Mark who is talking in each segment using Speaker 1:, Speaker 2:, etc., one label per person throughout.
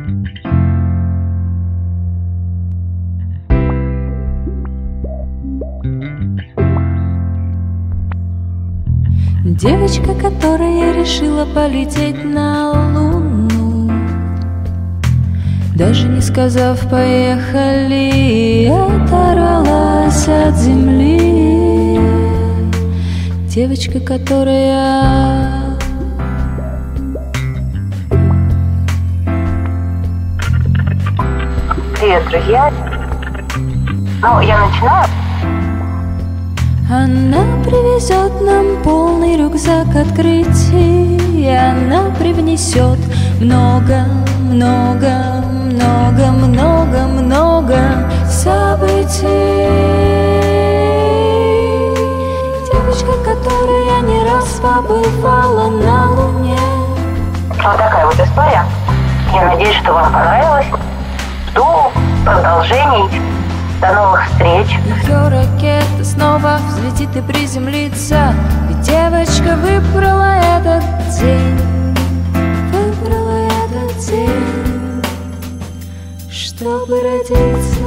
Speaker 1: Девочка, которая решила полететь на Луну, даже не сказав «поехали», оторвалась от земли. Девочка, которая
Speaker 2: Привет, друзья. Ну, я начинаю.
Speaker 1: Она привезет нам полный рюкзак открытий, она привнесет много, много, много, много, много событий. Девочка, которая не раз побывала на Луне.
Speaker 2: Вот такая вот история. Я надеюсь, что вам понравилось. Жду продолжений. До новых встреч.
Speaker 1: Ее ракета снова взлетит и приземлится. Ведь девочка выбрала этот день, выбрала этот день, чтобы родиться.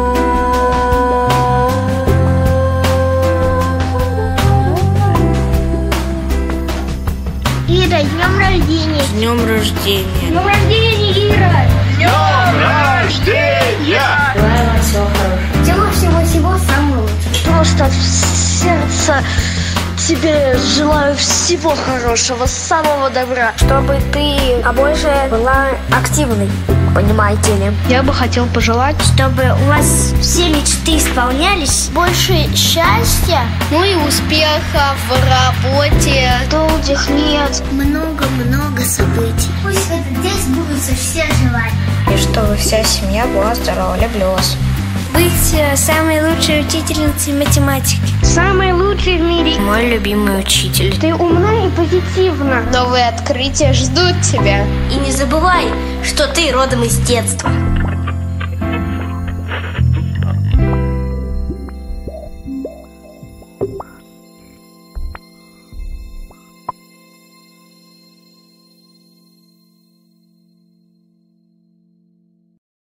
Speaker 3: Ира, с днем рождения!
Speaker 4: С днем рождения!
Speaker 3: С днем рождения, Ира!
Speaker 5: С днем рождения!
Speaker 3: Желаю вам всего хорошего. Всего-всего самого лучшего.
Speaker 6: Просто в сердце тебе желаю всего хорошего, самого добра.
Speaker 3: Чтобы ты побольше была активной, понимаете ли.
Speaker 6: Я бы хотел пожелать,
Speaker 3: Чтобы у вас все мечты исполнялись. Больше счастья.
Speaker 6: ну и успехов в работе, долгих лет.
Speaker 3: Много-много событий. Пусть в этот день сбудутся все желания.
Speaker 4: И чтобы вся семья была здорова. Люблю вас.
Speaker 3: Быть самой лучшей учительницей математики.
Speaker 6: Самый лучший в мире.
Speaker 4: Мой любимый учитель.
Speaker 6: Ты умна и позитивна. Новые открытия ждут тебя.
Speaker 3: И не забывай, что ты родом из детства.